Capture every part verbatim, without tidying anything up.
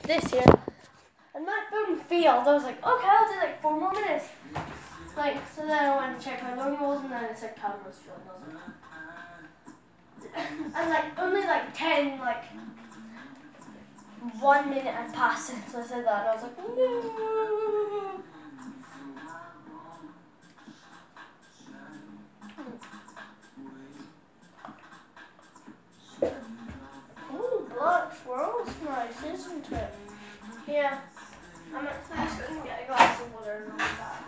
this here. And my phone failed. I was like, okay, I'll do like four more minutes. Like, so then I went to check how long it was, and then it said camera was filled. And I was like, and like only like ten, like one minute had passed since I said that, and I was like, no. Ooh, black swirl's nice, isn't it? Yeah. I'm actually just going to get a glass of water and all that.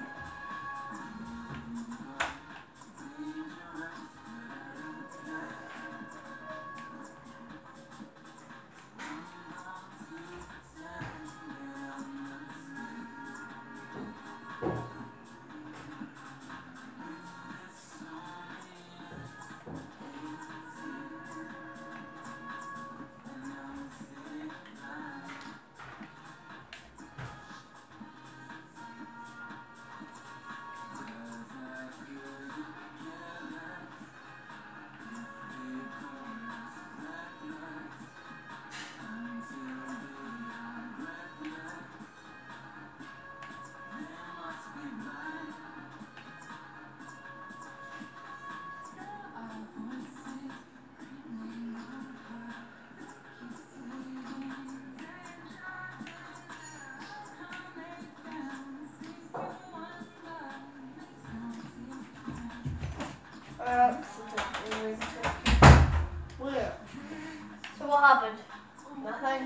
Accidentally where? So what happened? Nothing.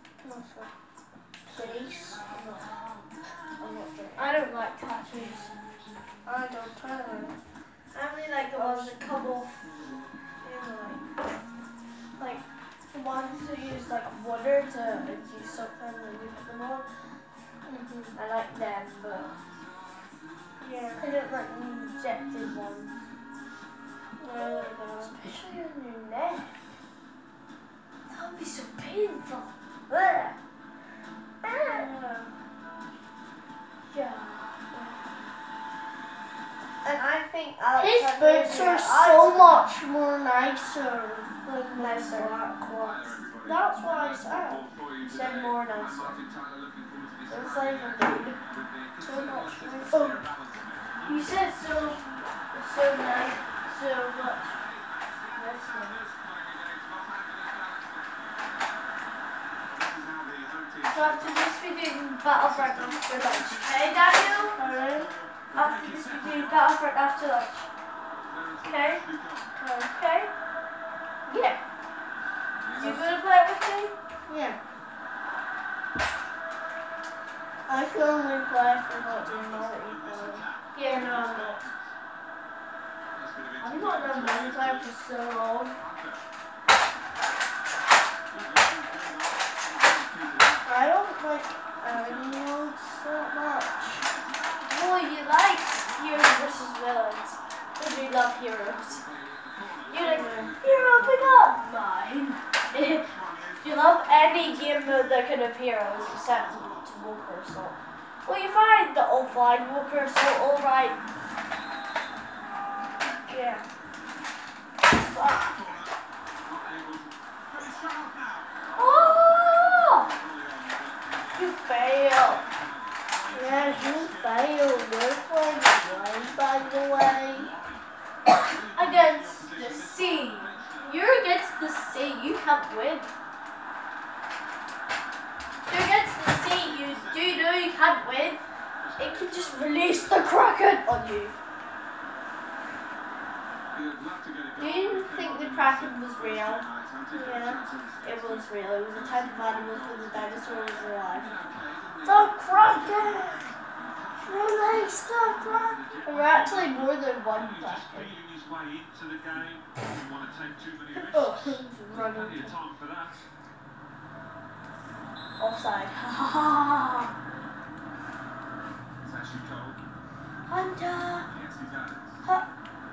Kitties? I'm not doing. I don't like tattoos. I don't either. I only like the ones that come off. You know, like, like the ones who use like water to like, use something and you put them on. Mm-hmm. I like them, but yeah, I don't like the injected ones. No, especially on your neck. That would be so painful. Ugh. Ah. Yeah. And I think Alex his boots are so much more nicer than nicer black ones. That's what I said. You said more nicer. It's not even good. So much nicer. Oh, you said so, so nice. So much. That's nice. So after this we do Battlefront after lunch. Hey Daniel? Alright. After this we do Battlefront after lunch. Okay? Okay? Yeah. You gonna play it with me? Yeah. I can only play if I'm not doing multiplayer. Yeah, no I'm not. I've not done multiplayer for so long. I don't like animals that much. Well, you like heroes versus villains. Because you love heroes. You're like, hero, pick up mine. You love any game mode that kind of heroes except Walker Assault. Well, you find the offline Walker Assault alright. Yeah. Fuck. Oh! You failed. Yeah, you failed. You're playing right, by the way. Against the sea. You're against the sea. You can't win. You're against the sea. You do know you can't win. It can just release the Kraken on you. Do you think the Kraken was real? Yeah, it was real. It was a type of animal when the dinosaur was alive. The Kraken! Release the Kraken! There were actually more than one Kraken. Oh, running. Offside. Ha ha ha! Hunter! Ha!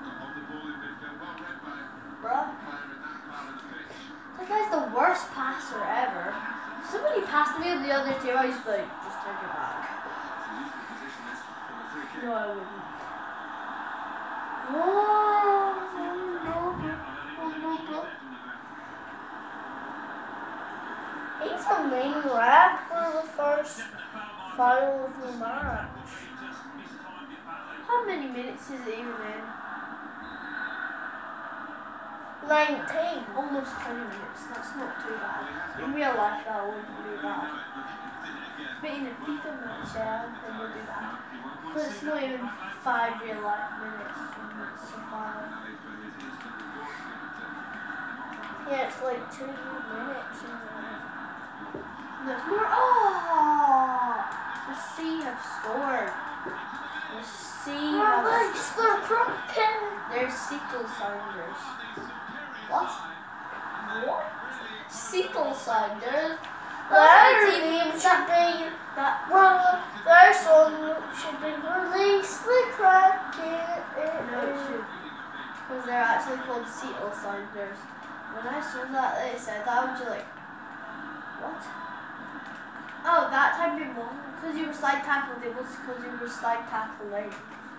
Bruh. That guy's the worst passer ever. If somebody passed me on the other team, I'd just be like, just turn your back. No, I wouldn't. Oh, no, no, no, no. He's a main ref for the first final of the match. How many minutes is it even in? nineteen. Almost twenty minutes. That's not too bad. In real life, that wouldn't be bad. But in a FIFA match, yeah, then you'll do that. Because it's not even five real life minutes. It's a five. Yeah, it's like two minutes. There's more. Oh! The Sea have scored. The Sea have scored. They're Seattle Sounders. What? What? Seattle Sounders? Their name should be that. Well, their song should be Release the Kraken. No, it should. Because they're actually called Seattle Sounders. When I saw that, they said that, I was just like, what? Oh, that time you won. Because you were slide tackled, it was because you were slide tackling.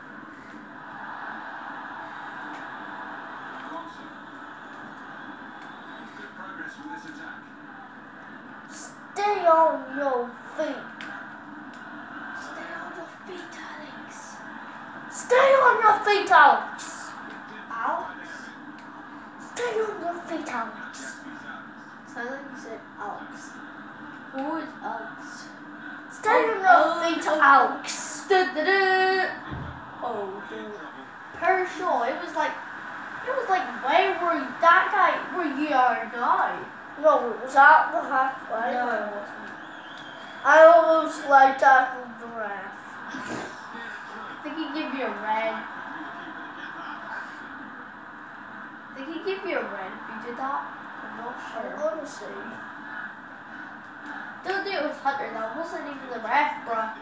Stay on your feet. Stay on your feet, Alex. Stay on your feet, Alex. Alex? Stay on your feet, Alex. Sound like you said Alex. Who is Alex? Stay on your feet, Alex. Da, da, da. Oh, dude. Herschel, it was like, it was like way where that guy, where you are now. No, it was at the halfway. No, it wasn't. I almost like tackled the ref. I think he gave you a red. I think he gave you a red if you did that. I'm not sure. I'm gonna see. Don't do it with Hunter, that wasn't even the ref, bruh.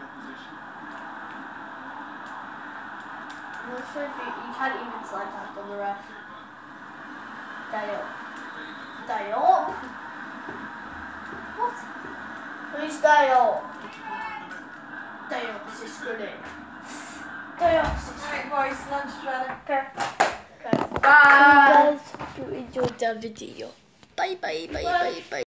I'm not sure if you, you can't even slide tackle the ref. Dial. Dial? What? Who's Dial? Dial, this is good. Dial, this is Alright boys, lunch brother. Okay. Okay. Bye. Guys, hope you enjoyed the video. Bye bye bye bye bye.